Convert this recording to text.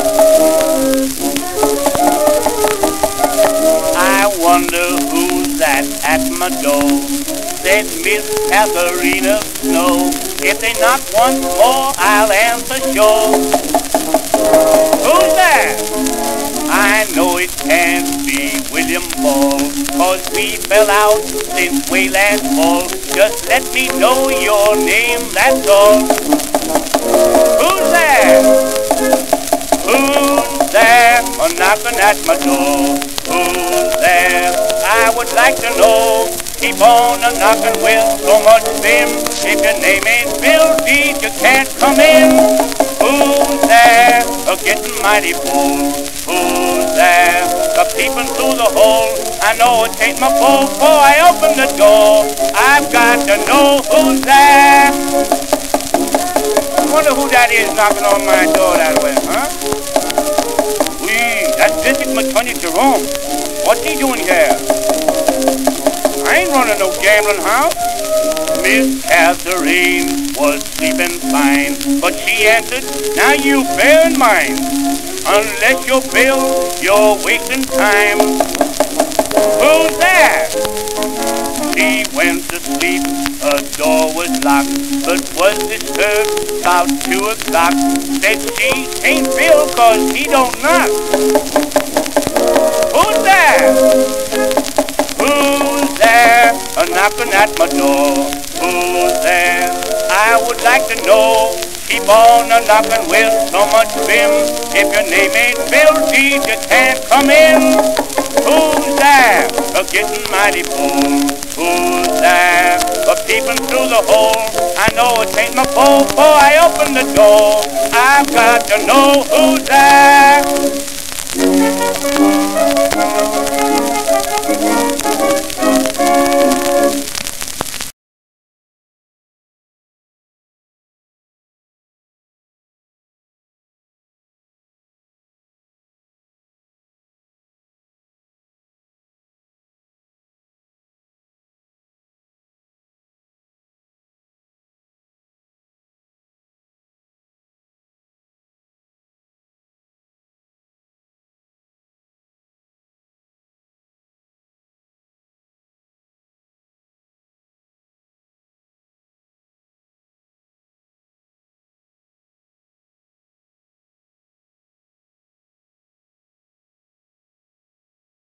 I wonder who's that at my door, said Miss Katharina Snow. If they knock once more, I'll answer sure. Who's there? I know it can't be William Ball, 'cause we fell out since way last fall. Just let me know your name, that's all. Who's there? Who's there knocking at my door? Who's there? I would like to know. Keep on knocking with so much vim. If your name ain't Bill Deed, you can't come in. Who's there? Getting mighty full. Who's there? Peeping through the hole. I know it ain't my fault, before I open the door. I've got to know who's there. I wonder who that is knocking on my door that way, huh? That's District Attorney Jerome. What's he doing here? I ain't running no gambling house. Miss Catherine was sleeping fine, but she answered, now you bear in mind, unless you're Bill, you're wasting time. Who's there? She went to sleep, her door was locked, but was disturbed about 2 o'clock. Said she ain't Bill 'cause he don't knock. Who's there? Who's there knocking at my door? Who's there? I would like to know. Keep on knocking with so much vim. If your name ain't Bill Deed, you can't come in. Who's there? Getting mighty full. Who's there? Peeping through the hole. I know it ain't my fault, before I open the door. I've got to know who's there.